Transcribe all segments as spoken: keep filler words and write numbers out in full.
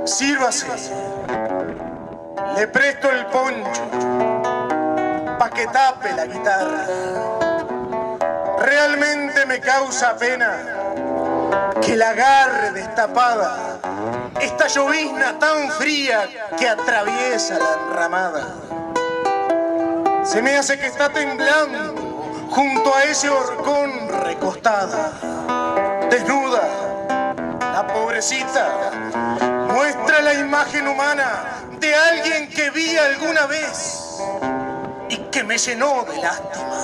Sírvase. Le presto el poncho pa' que tape la guitarra. Realmente me causa pena que la agarre destapada esta llovizna tan fría que atraviesa la enramada. Se me hace que está temblando junto a ese horcón recostada. Desnuda, la pobrecita muestra la imagen humana de alguien que vi alguna vez y que me llenó de lástima.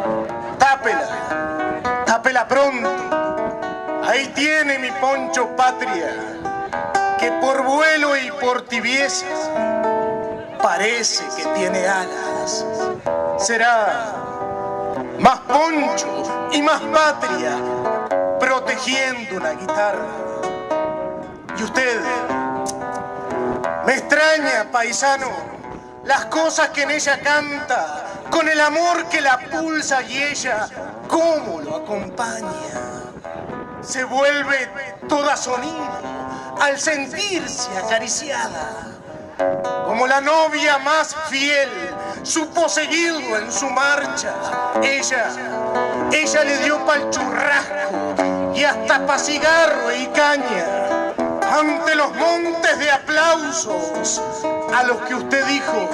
Tápela, tápela pronto. Ahí tiene mi poncho patria, que por vuelo y por tibieza parece que tiene alas. Será más poncho y más patria protegiendo una guitarra. Y usted, me extraña, paisano, las cosas que en ella canta, con el amor que la pulsa y ella, cómo lo acompaña. Se vuelve toda sonido al sentirse acariciada. Como la novia más fiel supo seguirlo en su marcha, ella, ella le dio pa'l churrasco y hasta pa' cigarro y caña. Ante los montes de aplausos a los que usted dijo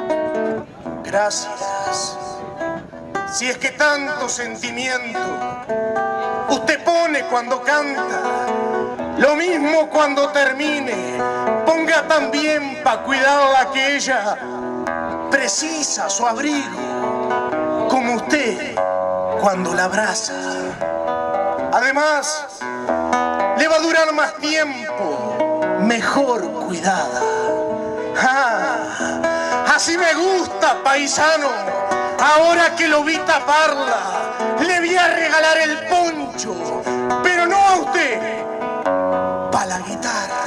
gracias. Si es que tanto sentimiento usted pone cuando canta, lo mismo cuando termine, ponga también pa' cuidarla que ella precisa su abrigo, como usted cuando la abraza. Además, le va a durar más tiempo, mejor cuidada. Ah, así me gusta, paisano. Ahora que lo vi taparla, le voy a regalar el poncho, pero no a usted, pa' la guitarra.